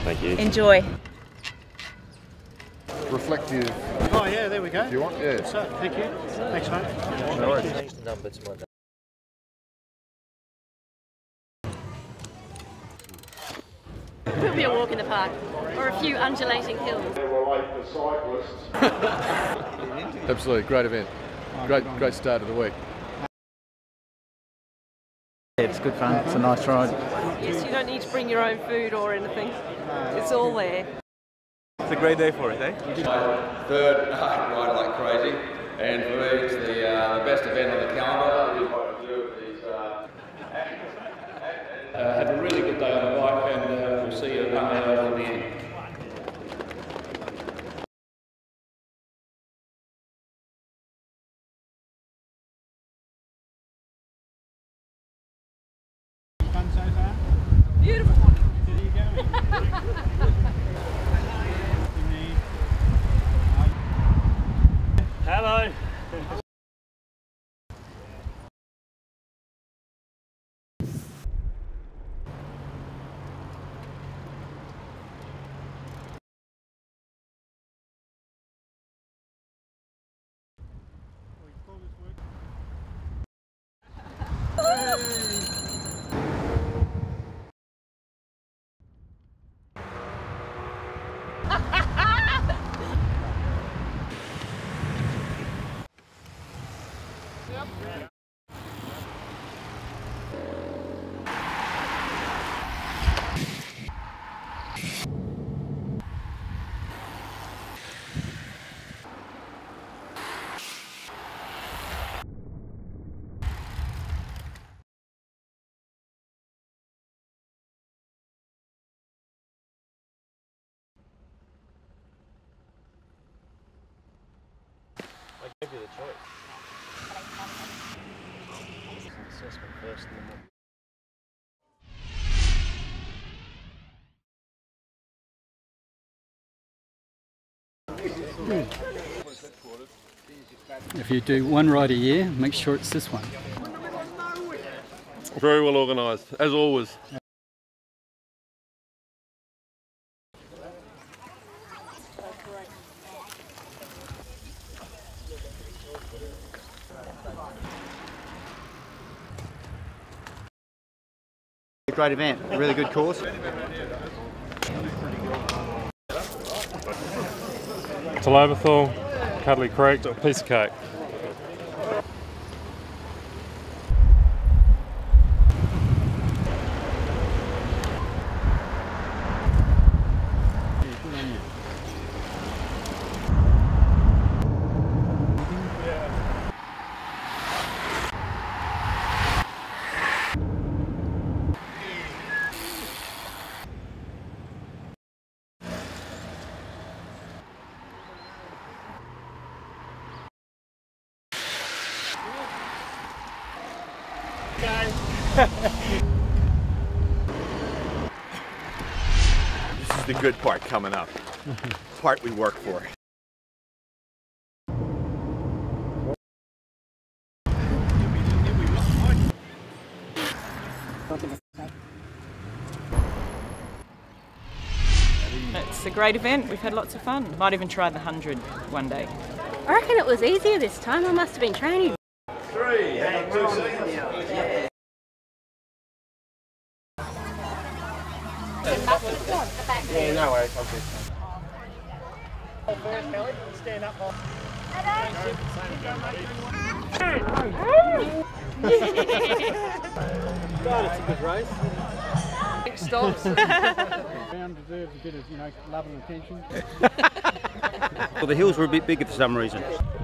Thank you. Enjoy. Reflective. Oh yeah, there we go. Do you want? Yeah. So, thank you. Thanks, mate. No worries. Change the number to my name. Could be a walk in the park or a few undulating hills. Absolutely, great event. Great start of the week. It's good fun. It's a nice ride. Yes, you don't need to bring your own food or anything. It's all there. It's a great day for it, eh? Third ride like crazy, and for me it's the best event on the calendar. Had a really good day on the bike, and we'll see you in the end. Fun so far? Beautiful. There you go. Hello. I gave you the choice. Assessment first and then If you do one ride a year, make sure it's this one. Very well organised, as always. Great event, really good course. To Loberthal, Cuddly Creek, a piece of cake. This is the good part coming up. Part we work for. It's a great event. We've had lots of fun. Might even try the 100 one day. I reckon it was easier this time. I must have been training. 3, hang on 2 seconds. yeah, no worries, I'll Stand up, Bob. God, it's a good race. Stops. Round deserves a bit of, love and attention. Well, the hills were a bit bigger for some reason.